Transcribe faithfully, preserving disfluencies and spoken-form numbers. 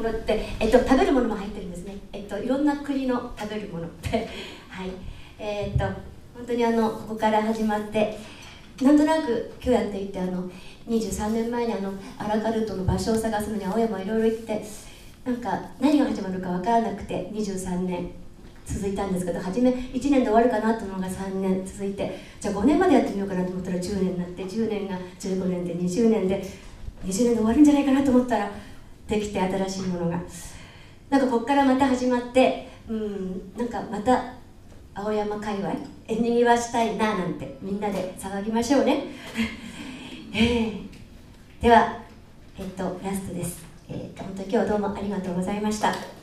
のって、えっと、食べるものも入ってるんですね。えっと、いろんな国の食べるものってはい、えー、っと本当にあのここから始まって、なんとなく今日やっていて、あのにじゅうさんねんまえにあのアラカルトの場所を探すのに青山いろいろ行って、なんか何が始まるか分からなくてにじゅうさんねん続いたんですけど、初めいちねんで終わるかなと思うのがさんねん続いて、じゃあごねんまでやってみようかなと思ったらじゅうねんになって、じゅうねんがじゅうごねんでにじゅうねんでにじゅうねんで終わるんじゃないかなと思ったらできて、新しいものがなんかここからまた始まって、うん、なんかまた青山界隈えにぎわしたいななんてみんなで騒ぎましょうねえー、では、えっと、ラストです。えー、本当に今日はどうもありがとうございました。